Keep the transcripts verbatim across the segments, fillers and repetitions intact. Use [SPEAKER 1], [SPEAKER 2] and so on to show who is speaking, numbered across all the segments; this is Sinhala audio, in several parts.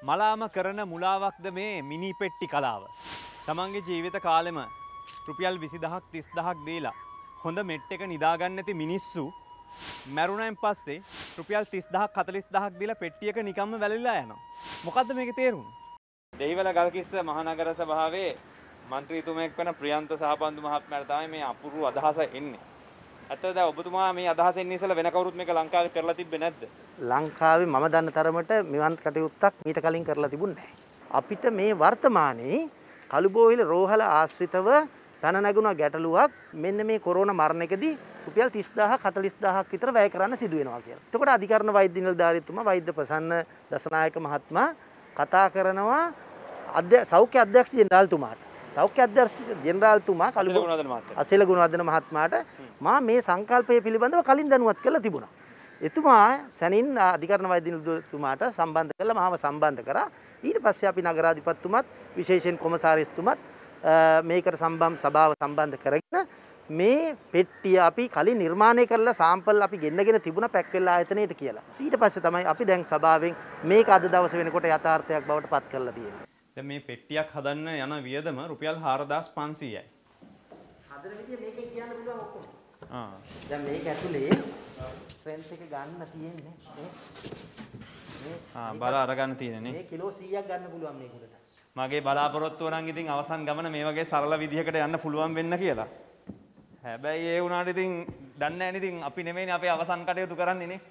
[SPEAKER 1] මලාම කරන මුලාවක්ද මේ මිනි පෙට්ටි කලාව. තමන්ගේ ජීවිත කාලෙම රුපියල් විසිදහක් තිස්දහක් දීලා හොඳ මෙට් එක නිදාගන්න ඇති මිනිස්සු මැරුණෙන් පස්සේ රුපියල් තිස්දහක් හතළිස්දහක් දීලා පෙට්ටියක නිකම්ම වැළලීලා යනවා. මොකද්ද මේකේ තේරුම? දෙහිවල ගල්කිස්ස මහනගර සභාවේ മന്ത്രിතුමෙක් වෙන ප්‍රියන්ත සහපන්දු මහත්මයාට තමයි මේ අපූර්ව අදහස එන්නේ. ඇත්තද ඔබතුමා මේ අදහස එන්නේ ඉස්සෙල්ලා වෙන කවුරුත් මේක ලංකාවේ කරලා තිබ්බේ නැද්ද?
[SPEAKER 2] ලංකාවේ මම දන්න තරමට මෙවන් කටයුත්තක් මීට කලින් කරලා තිබුණේ නැහැ. අපිට මේ වර්තමානයේ කළුබෝවිල රෝහල ආශ්‍රිතව පැන නැගුණ ගැටලුවක් මෙන්න මේ කොරෝනා මරණයකදී රුපියල් තිස්දහක් හතළිස්දහක් විතර වැය කරන්න සිදු වෙනවා කියලා. එතකොට අධිකරණ වෛද්‍ය නිලධාරීතුමා වෛද්‍ය ප්‍රසන්න දසනායක මහත්මයා කතා කරනවා අධ්‍ය සෞඛ්‍ය අධ්‍යක්ෂ ජෙනරාල්තුමාට. සෞඛ්‍ය අධ්‍යක්ෂ ජෙනරාල්තුමා කළුබෝ අසේල ගුණවර්ධන මහත්මයාට මා මේ සංකල්පය පිළිබඳව කලින් දැනුවත් කරලා තිබුණා. එතුමා සැනින් අධිකරණ වෛද්‍ය නිලධාරීතුමාට සම්බන්ධ කරලා මාව සම්බන්ධ කරා. ඊට පස්සේ අපි නගරාධිපතිතුමත් විශේෂයෙන් කොමසාරිස්තුමත් මේකට සම්බන්ධ සභාව සම්බන්ධ කරගෙන මේ පෙට්ටිය අපි කලින් නිර්මාණය කරලා සාම්පල් අපි ගෙන්නගෙන තිබුණා පැක් වෙලා ආයතනයට කියලා. ඊට පස්සේ තමයි අපි දැන් සභාවෙන් මේක අද දවසේ වෙනකොට යථාර්ථයක් බවට පත් කරලා තියෙන්නේ.
[SPEAKER 1] දැන් මේ පෙට්ටියක් හදන්න යන වියදම රුපියල් හාරදාස් පන්සීයයි.
[SPEAKER 2] හදන විදිය මේකෙන් කියන්න පුළුවන් ඔක්කොම.
[SPEAKER 1] ආ.
[SPEAKER 2] දැන් මේක ඇතුලේ ස්ට්‍රෙන්ත් එක ගන්න තියෙන්නේ මේ.
[SPEAKER 1] ආ බල අරගන්න තියෙන්නේ.
[SPEAKER 2] මේ කිලෝ සීයක් ගන්න පුළුවන් මේක උඩට.
[SPEAKER 1] මගේ බලාපොරොත්තුව නම් ඉතින් අවසන් ගමන මේ වගේ සරල විදිහකට යන්න පුළුවන් වෙන්න කියලා. හැබැයි ඒ වුණාට ඉතින් දන්නේ නැහැ නේ ඉතින් අපි නෙමෙයිනේ අපේ අවසන් කටයුතු කරන්නේ නේ.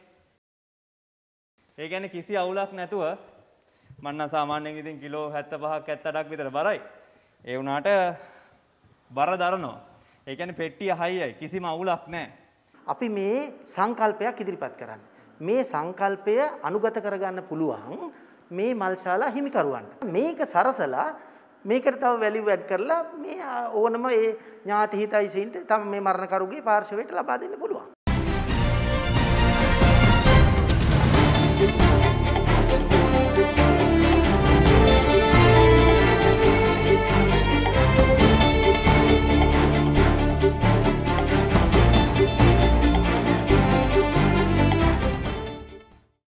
[SPEAKER 1] ඒ කියන්නේ කිසි අවුලක් නැතුව මම නම් සාමාන්‍යයෙන් ඉතින් කිලෝ හැත්තෑ පහක් හැත්තෑ අටක් විතර බරයි. ඒ වුණාට බර දරනවා. ඒ කියන්නේ පෙට්ටිය හයියයි කිසිම අවුලක් නැහැ.
[SPEAKER 2] අපි මේ සංකල්පයක් ඉදිරිපත් කරන්නේ. මේ සංකල්පය අනුගත කරගන්න පුළුවන් මේ මල්ශාලා හිමිකරුවන්ට. මේක සරසලා මේකට තව වැලියු ඇඩ් කරලා මේ ඕනම ඒ ඥාති හිතයිසින්ට තම මේ මරණකරුගේ පාර්ශවයට ලබා දෙන්න පුළුවන්.